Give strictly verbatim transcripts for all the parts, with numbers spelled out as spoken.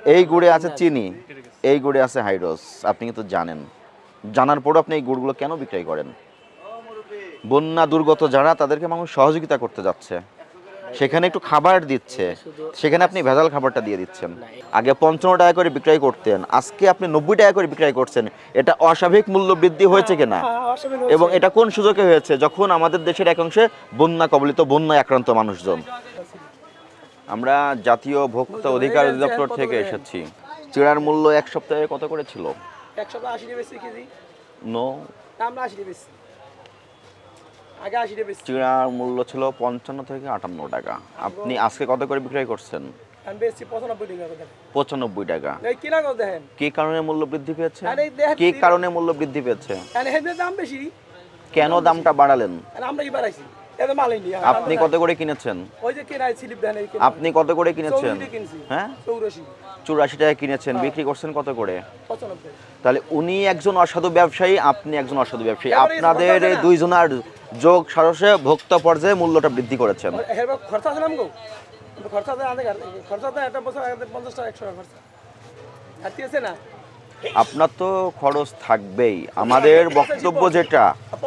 এই গুড়ে আছে চিনি, এই গুড়ে আছে হাইড্রোস, আপনি কিন্তু জানেন। জানার পরও আপনি এই গুড়গুলো কেন বিক্রয় করেন? বন্যা দুর্গত যারা, তাদেরকে মানুষ সহযোগিতা করতে যাচ্ছে, সেখানে একটু খাবার দিচ্ছে, সেখানে আপনি ভেজাল খাবারটা দিয়ে দিচ্ছেন। আগে পঞ্চান্ন টাকা করে বিক্রয় করতেন, আজকে আপনি নব্বই টাকা করে বিক্রয় করছেন। এটা অস্বাভাবিক মূল্য বৃদ্ধি হয়েছে কিনা? এবং এটা কোন সুযোগে হয়েছে? যখন আমাদের দেশের এক অংশে বন্যা কবলিত, বন্যায় আক্রান্ত মানুষজন। আমরা জাতীয় ভোক্তা অধিকার অধিদপ্তর থেকে এসেছি। চিড়ার মূল্য এক সপ্তাহে কত করে ছিল? নো, চিড়ার মূল্য ছিল পঞ্চান্ন থেকে আটান্ন টাকা। আপনি আজকে কত করে বিক্রয় করছেন? পঁচানব্বই টাকা। কি কারণে মূল্য বৃদ্ধি পেয়েছে? কি কারণে মূল্য বৃদ্ধি পেয়েছে? কেন দামটা বাড়ালেন? আপনি কত করে কিনেছেন? আপনি কত করে কিনেছেন? হ্যাঁ, চুরাশি টাকা কিনেছেন, বিক্রি করছেন কত করে? তাহলে উনি একজন অসাধু ব্যবসায়ী, আপনি একজন অসাধু ব্যবসায়ী। আপনাদের এই দুইজনের যোগ সারসে ভোক্তা পর্যায়ে মূল্যটা বৃদ্ধি করেছেন। আপনার তো খরচ থাকবেই। আমাদের বক্তব্য যেটা,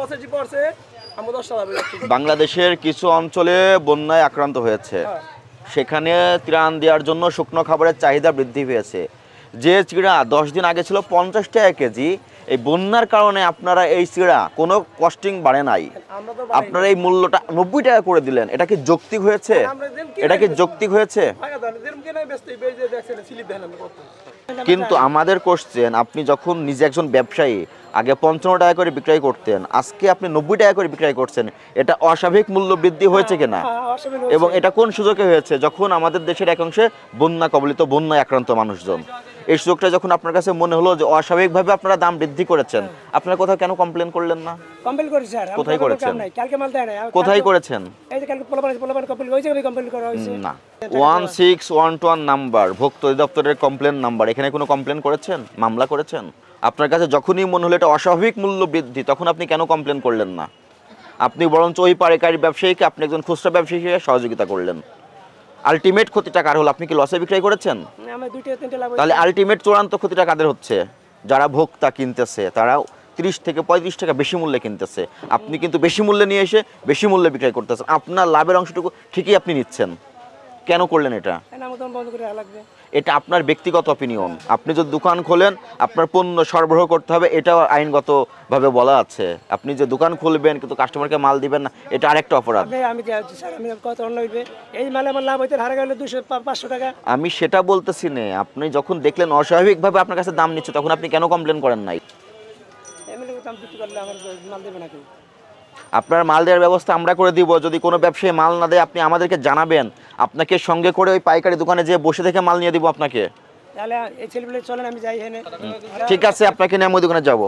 বাংলাদেশের কিছু অঞ্চলে বন্যায় আক্রান্ত হয়েছে, সেখানে ত্রাণ দেওয়ার জন্য শুকনো খাবারের চাহিদা বৃদ্ধি পেয়েছে। যে চিড়া দশ দিন আগে ছিল পঞ্চাশ টাকা কেজি, এই বন্যার কারণে আপনারা এই চিড়া কোনো কস্টিং বাড়ে নাই, আপনারা এই মূল্যটা নব্বই টাকা করে দিলেন। এটা কি যৌক্তিক হয়েছে? এটা কি যৌক্তিক হয়েছে? কিন্তু আমাদের কোশ্চেন, আপনি যখন নিজে একজন ব্যবসায়ী, আগে পঞ্চান্ন টাকা করে বিক্রয় করতেন, আজকে আপনি নব্বই টাকা করে বিক্রয় করছেন, এটা অস্বাভাবিক মূল্য বৃদ্ধি হয়েছে কিনা? এবং এটা কোন সুযোগে হয়েছে? যখন আমাদের দেশের এক অংশে বন্যা কবলিত, বন্যায় আক্রান্ত মানুষজন। এই সুযোগটা যখন আপনার কাছে মনে হলো যে অস্বাভাবিকভাবে আপনারা দাম বৃদ্ধি করেছেন, আপনারা কোথাও কেন কমপ্লেন করলেন না? কমপ্লেন করেছি স্যার। কোথায় করেছেন? কালকে মাল দেয় না। কোথায় করেছেন? এই যে কালকে পোলাপান পোলাপান কমপ্লেন হয়েছে, আমি কমপ্লেন করা হয়েছে না। One six one two one number ভোক্তা অধিদপ্তরের কমপ্লেন নাম্বার, এখানে কোনো কমপ্লেন করেছেন? মামলা করেছেন? আপনার কাছে যখনই মনে হলো এটা অস্বাভাবিক মূল্য বৃদ্ধি, তখন আপনি কেন কমপ্লেন করলেন না? আপনি বরঞ্চ ওই পাইকারি ব্যবসায়ীকে আপনি একজন খুচরা ব্যবসায়ী হিসেবে সহযোগিতা করলেন। আলটিমেট ক্ষতিটা কার হলো? আপনি কি লসে বিক্রয় করেছেন? তাহলে আলটিমেট চূড়ান্ত ক্ষতিটা কাদের হচ্ছে? যারা ভোক্তা কিনতেছে, তারা ত্রিশ থেকে পঁয়ত্রিশ টাকা বেশি মূল্যে কিনতেছে, আপনি কিন্তু বেশি মূল্যে নিয়ে এসে বেশি মূল্যে বিক্রয় করতেছেন। আপনার লাভের অংশটুকু ঠিকই আপনি নিচ্ছেন, কেন করলেন এটা? এটা আপনার ব্যক্তিগত অপিনিয়ন। আপনি যদি দোকান খোলেন, আপনার পণ্য সরবরাহ করতে হবে, এটাও আইনগতভাবে বলা আছে। আপনি যে দোকান খুলবেন কিন্তু কাস্টমারকে মাল দিবেন না, এটা আরেকটা অপরাধ। আমি সেটা বলতেছি না। আপনি যখন দেখলেন অস্বাভাবিকভাবে আপনার কাছে দাম নিচ্ছে, তখন আপনি কেন কমপ্লেন করেন নাই? আপনার মাল দেওয়ার ব্যবস্থা আমরা করে দিব। যদি কোনো ব্যবসায়ী মাল না দেয়, আপনি আমাদেরকে জানাবেন, আপনাকে সঙ্গে করে ওই পাইকারি দোকানে যে বসে থেকে মাল নিয়ে দিব আপনাকে। ঠিক আছে, আপনাকে নিয়ে আমি ওই দোকানে যাবো।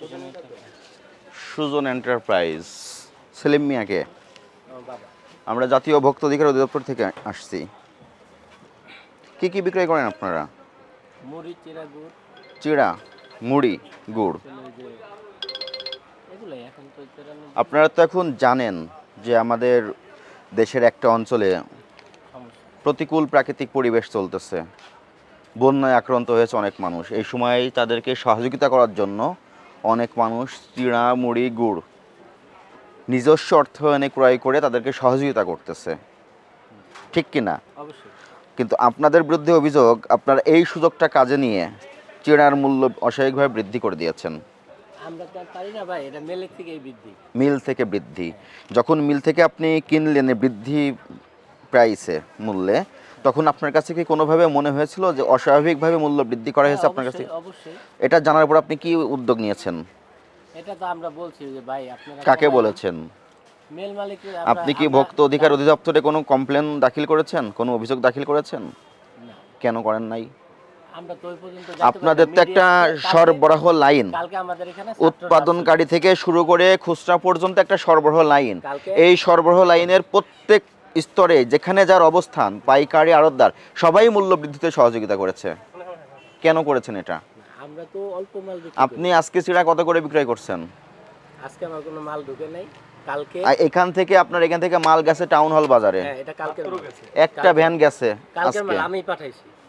সুজন এন্টারপ্রাইজ, সেলিম মিয়াকে। আমরা জাতীয় ভোক্তা অধিকার অধিদপ্তর থেকে আসছি। কি কি বিক্রয় করেন আপনারা? মুড়ি, চিড়া, গুড়। চিড়া, মুড়ি, গুড়। আপনারা তো এখন জানেন যে আমাদের দেশের একটা অঞ্চলে প্রতিকূল প্রাকৃতিক পরিবেশ চলতেছে, বন্যায় আক্রান্ত হয়েছে অনেক মানুষ। এই সময় তাদেরকে সহযোগিতা করার জন্য অনেক মানুষ চিড়া, মুড়ি, গুড় নিজস্ব অর্থায়নে ক্রয় করে তাদেরকে সহযোগিতা করতেছে, ঠিক কিনা? কিন্তু আপনাদের বিরুদ্ধে অভিযোগ, আপনারা এই সুযোগটা কাজে নিয়ে চিড়ার মূল্য অস্বাভাবিকভাবে বৃদ্ধি করে দিয়েছেন। আমরা তো পারি না ভাই, এটা মিল থেকে বৃদ্ধি। মিল থেকে বৃদ্ধি। যখন মিল থেকে আপনি কিনলেন বৃদ্ধি প্রাইসে, মূল্যে, তখন আপনার কাছে কি কোনোভাবে মনে হয়েছিল যে অস্বাভাবিকভাবে মূল্য বৃদ্ধি করা হয়েছে আপনার কাছে? অবশ্যই। এটা জানার পর আপনি কি উদ্যোগ নিয়েছেন? এটা তো আমরা বলছি যে ভাই আপনারা কাকে বলেছেন? মেল মালিক। আপনি কি ভোক্তা অধিকার অধিদপ্তরে কোনো কমপ্লেন দাখিল করেছেন, কোনো অভিযোগ দাখিল করেছেন? কেন করেন নাই? আপনাদের তো একটা সরবরাহ লাইন, উৎপাদনকারী থেকে শুরু করে খুচরা পর্যন্ত একটা সরবরাহ লাইন। এই সরবরাহ লাইনের প্রত্যেক স্তরে যেখানে যার অবস্থান, পাইকারি, আড়তদার, সবাই মূল্য বৃদ্ধিতে সহযোগিতা করেছে। কেন করেছেন এটা? আমরা তো অল্প মাল বিক্রি। আপনি আজকে চিড়া কত করে বিক্রয় করছেন? আজকে আমার কোনো মাল ঢুকে নাই। কালকে এখান থেকে আপনার এখান থেকে মাল গেছে টাউন হল বাজারে। হ্যাঁ, এটা কালকে গেছে। একটা ভ্যান গেছে কালকে মাল আমি পাঠাইছি।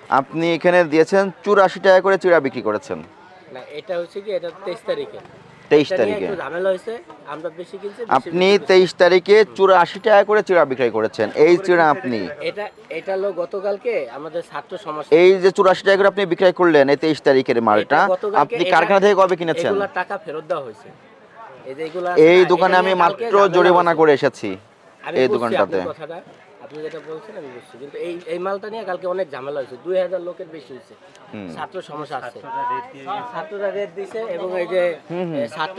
আপনি এখানে দিয়েছেন চুরাশি টাকা করে চিড়া বিক্রি করেছেন না এটা হচ্ছে কি এটা তেইশ তারিখে তেইশ এটা নিয়ে তারিখে একটু ঝামেলা হয়েছে আমরা বেশি কিনছি বেশি আপনি বিক্রি করছি। তেইশ তারিখে চুরাশি টাকা করে চিড়া বিক্রি করেছেন এই চিড়া আপনি এটা এটা হলো গতকালকে আমাদের ছাত্র সমস্যা এই যে চুরাশি টাকা করে আপনি বিক্রয় করলেন এই তেইশ তারিখের মালটা এটা গতকালকে আপনি এটা- কারখানা থেকে কবে কিনেছেন এগুলা টাকা ফেরত দেওয়া হয়েছে এই যে এগুলা এই না, দোকানে এটা আমি নিয়ে কালকে মাত্র ঝামেলা জরিমানা হয়েছে। করে এসেছি আমি এই বুঝছি দোকানটাতে আপনার কথাটা আপনি যেটা বলছেন আমি বুঝছি কিন্তু এই এই মালটা নিয়ে কালকে অনেক ঝামেলা হয়েছে দুই হাজার লোকের বেশি হয়েছে হুম। ছাত্র সমস্যা আছে ছাত্ররা রেট দিছে এবং এই যে এ, ছাত্র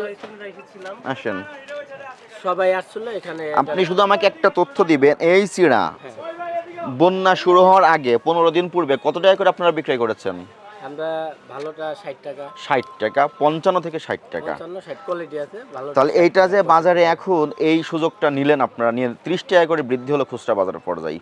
আসেন সবাই আসছিল এখানে আপনি শুধু আমাকে একটা তথ্য দিবেন এই চিড়া বন্যা শুরু হওয়ার আগে পনেরো দিন পূর্বে কত টাকা করে আপনারা বিক্রয় করেছেন আমরা ভালোটা ষাট টাকা ষাট টাকা পঞ্চান্ন থেকে ষাট টাকা পঞ্চান্ন ষাট কোয়ালিটি আছে ভালো তাহলে এইটা যে বাজারে এখন এই সুযোগটা নিলেন আপনারা নিয়ে ত্রিশ টাকা করে বৃদ্ধি হলো খুচরা বাজার পর্যায়ে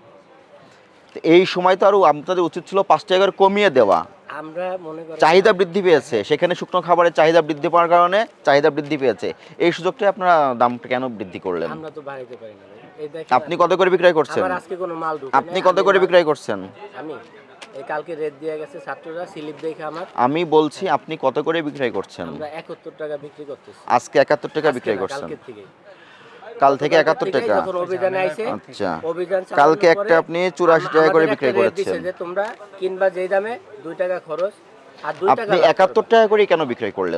তো এই সময় তো আরও আপনাদের উচিত ছিল পাঁচ টাকা করে কমিয়ে দেওয়া আমরা মনে করি চাহিদা বৃদ্ধি পেয়েছে সেখানে শুকনো খাবারের চাহিদা বৃদ্ধি পাওয়ার কারণে চাহিদা বৃদ্ধি পেয়েছে এই সুযোগটা আপনারা দামটা কেন বৃদ্ধি করলেন আমরা তো বাড়াইতে পারি না ভাই। এই দেখেন আপনি কত করে বিক্রয় করছেন আমার আজকে কোনো মাল ঢুকে আপনি নাই, কত আমি করে মাল- বিক্রয় করছেন আমি এই কালকে রেট দিয়ে গেছে ছাত্ররা স্লিপ দেখে আমার আমি বলছি আপনি কত করে বিক্রয় করছেন আমরা একাত্তর টাকা বিক্রি করতেছি আজকে একাত্তর টাকা আজকে বিক্রয় না, করছেন কালকের থেকেই কাল থেকে একাত্তর থেকেই টাকা যখন অভিযানে আইছে আচ্ছা অভিযান চালানোর কালকে পরে একটা আপনি চুরাশি টাকা করে আমাদের বিক্রয় একটা rate দিছে করেছেন যে তোমরা কিনবা যেই দামে দুই টাকা খরচ আর দুই টাকা আপনি লাভ একাত্তর করবে। টাকা করে কেন বিক্রয় করলেন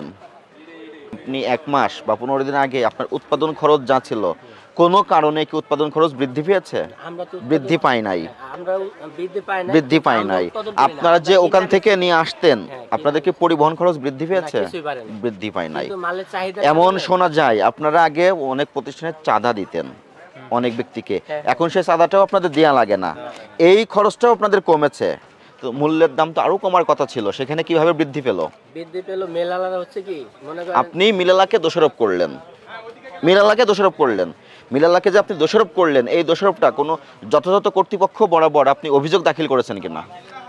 আপনি এক মাস বা পনেরো দিন আগে আপনার উৎপাদন খরচ যা ছিল কোনো কারণে কি উৎপাদন খরচ বৃদ্ধি পেয়েছে আমরা তো বৃদ্ধি পায় নাই আমরা বৃদ্ধি পাই না বৃদ্ধি পায় নাই আপনারা যে ওখান থেকে নিয়ে আসতেন আপনাদেরকে পরিবহন খরচ বৃদ্ধি পেয়েছে কিছুই বাড়ে নাই। বৃদ্ধি পায় নাই কিন্তু মালের চাহিদা এমন থাকলে- শোনা যায় আপনারা আগে অনেক প্রতিষ্ঠানে চাঁদা দিতেন অনেক ব্যক্তিকে হ্যাঁ। এখন সেই চাঁদাটাও আপনাদের দেয়া লাগে না এই খরচটাও আপনাদের কমেছে তো মূল্যের দাম তো আরো কমার কথা ছিল সেখানে কিভাবে বৃদ্ধি পেল বৃদ্ধি পেল মেলালারা হচ্ছে কি মনে করেন আপনি মিলালাকে দোষারোপ করলেন মিলালাকে দোষারোপ করলেন মিলালাকে যে আপনি দোষারোপ করলেন এই দোষারোপটা কোনো যথাযথ কর্তৃপক্ষ বরাবর আপনি অভিযোগ দাখিল করেছেন কিনা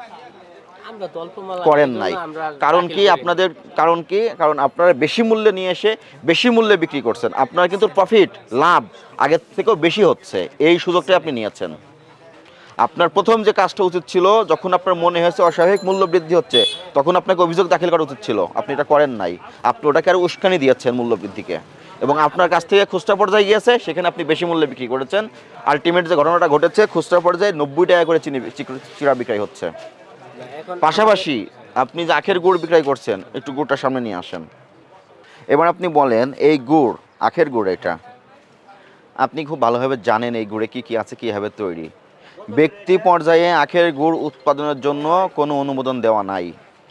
আমরা তো অল্প মাল করেন এই জন্য নাই আমরা কারণ দাখিল কি করি না। আপনাদের কারণ কি কারণ আপনারা বেশি মূল্যে নিয়ে এসে বেশি মূল্যে বিক্রি করছেন আপনার কিন্তু প্রফিট লাভ আগের থেকেও বেশি হচ্ছে এই সুযোগটা আপনি নিয়েছেন আপনার প্রথম যে কাজটা উচিত ছিল যখন আপনার মনে হয়েছে অস্বাভাবিক মূল্য বৃদ্ধি হচ্ছে তখন আপনাকে অভিযোগ দাখিল করা উচিত ছিল আপনি এটা করেন নাই আপনি ওটাকে আরো উস্কানি দিয়েছেন মূল্য বৃদ্ধিকে এবং আপনার কাছ থেকে খুচরা পর্যায়ে গিয়েছে সেখানে আপনি বেশি মূল্যে বিক্রি করেছেন আলটিমেট যে ঘটনাটা ঘটেছে খুচরা পর্যায়ে নব্বই টাকা করে চিনি চিক- চিড়া বিক্রয় হচ্ছে এখন পাশাপাশি আপনি যে আখের গুড় বিক্রয় করছেন একটু গুড়টা সামনে নিয়ে আসেন এবার আপনি বলেন এই গুড় আখের গুড় এটা আপনি খুব ভালোভাবে জানেন এই গুড়ে কি কি আছে কীভাবে তৈরি ব্যক্তি পর্যায়ে আখের গুড় উৎপাদনের জন্য কোনো অনুমোদন দেওয়া নাই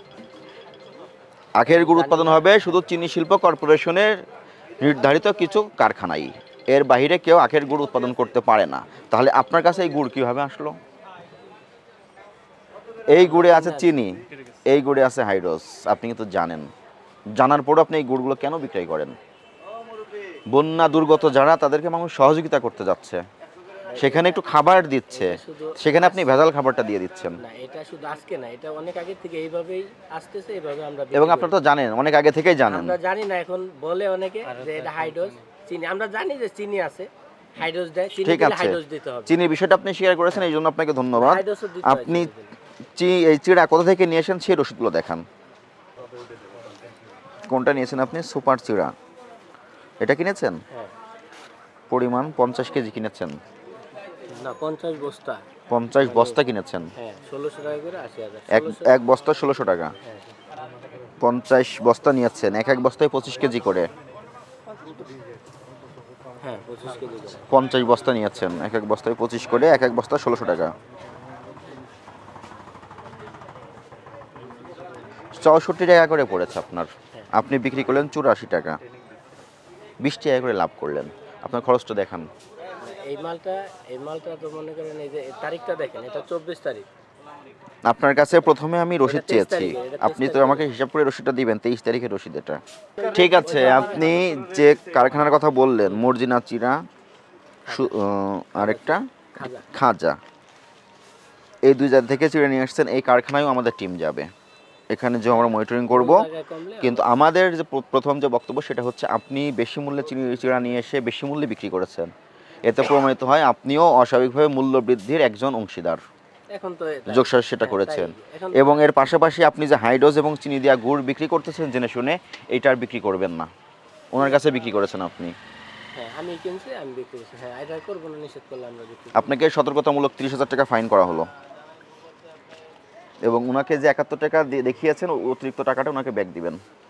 আখের গুড় উৎপাদন হবে শুধু চিনি শিল্প কর্পোরেশনের নির্ধারিত কিছু কারখানায় এর বাইরে কেউ আখের গুড় উৎপাদন করতে পারে না তাহলে আপনার কাছে এই গুড় কিভাবে আসলো এই গুড়ে আছে চিনি এই গুড়ে আছে হাইড্রোস আপনি কিন্তু জানেন জানার পরও আপনি এই গুড়গুলো কেন বিক্রয় করেন বন্যা দুর্গত যারা তাদেরকে মানুষ সহযোগিতা করতে যাচ্ছে সেখানে একটু খাবার দিচ্ছে সেখানে আপনি ভেজাল খাবারটা দিয়ে দিচ্ছেন না এটা শুধু আজকে না এটা অনেক আগে থেকে এইভাবেই আসতেছে এইভাবে আমরা বিক্রি এবং করি। আপনারা তো জানেন অনেক আগে থেকেই জানেন আমরা জানি না এখন বলে অনেকে যে এটা হাইড্রোজ চিনি আমরা জানি যে চিনি আছে হাইড্রোজ দেয় চিনি ঠিক দিলে আছে হাইড্রোজ দিতে হবে চিনির বিষয়টা আপনি শেয়ার করেছেন এই জন্য আপনাকে ধন্যবাদ হাইড্রোজও দিতে হয় আপনি চিনি দিলে। চি এই চিড়া কোথা থেকে নিয়ে এসেছেন সেই রসিদগুলো দেখান কোনটা নিয়েছেন আপনি সুপার চিড়া এটা কিনেছেন হ্যাঁ পরিমাণ পঞ্চাশ কেজি কিনেছেন না পঞ্চাশ বস্তা পঞ্চাশ বস্তা কিনেছেন হ্যাঁ ষোলোশো টাকা করে আশি হাজার এক ষোলোশো এক বস্তা ষোলোশো টাকা হ্যাঁ পঞ্চাশ বস্তা নিয়েছেন এক এক বস্তায় পঁচিশ কেজি করে হ্যাঁ পঁচিশ কেজি করে পঞ্চাশ বস্তা নিয়েছেন এক এক বস্তায় পঁচিশ করে এক এক বস্তা ষোলোশো টাকা চৌষট্টি টাকা করে পড়েছে আপনার আপনি বিক্রি করলেন চুরাশি টাকা বিশ টাকা করে লাভ করলেন আপনার খরচটা দেখান এই মালটা এই মালটা তো মনে করেন এই যে এই তারিখটা দেখেন এটা চব্বিশ তারিখ আপনার কাছে প্রথমে আমি রসিদ এটা তেইশ চেয়েছি তারিখে, এটা তেইশ আপনি তো তারিখে। আমাকে হিসাব করে রসিদটা দিবেন তেইশ তারিখের রসিদ এটা ঠিক আছে আপনি যে কারখানার কথা বললেন মর্জিনা চিরা সু- আহ, আরেকটা খাজা খাজা এই দুই জায়গা থেকে চিড়ে নিয়ে আসছেন এই কারখানায়ও আমাদের টিম যাবে এখানে যে আমরা মনিটরিং করব কোন জায়গায় কমলে কিন্তু আমাদের যে প্র- প্রথম যে বক্তব্য সেটা হচ্ছে আপনি বেশি মূল্যে চিনি চিড়া নিয়ে এসে বেশি মূল্যে বিক্রি করেছেন এতে প্রমাণিত হয় আপনিও অস্বাভাবিকভাবে মূল্য বৃদ্ধির একজন অংশীদার এখন তো এটা- যোগসাজ সেটা হ্যাঁ, করেছেন তাই। এখন এবং এর পাশাপাশি আপনি যে হাইডোজ এবং চিনি দেওয়া গুড় বিক্রি করতেছেন জেনে শুনে এইটা আর বিক্রি করবেন না, ওনার কাছে বিক্রি করেছেন আপনি। হ্যাঁ আমি কিনছি আমি বিক্রি করছি, হ্যাঁ এটা করবো না, নিষেধ করলে আমরা বিক্রি করবো। আপনাকে সতর্কতামূলক তিরিশ হাজার টাকা ফাইন করা হলো এবং ওনাকে যে একাত্তর টাকা দিয়ে দেখিয়েছেন অতিরিক্ত টাকাটা ওনাকে ব্যাক দিবেন।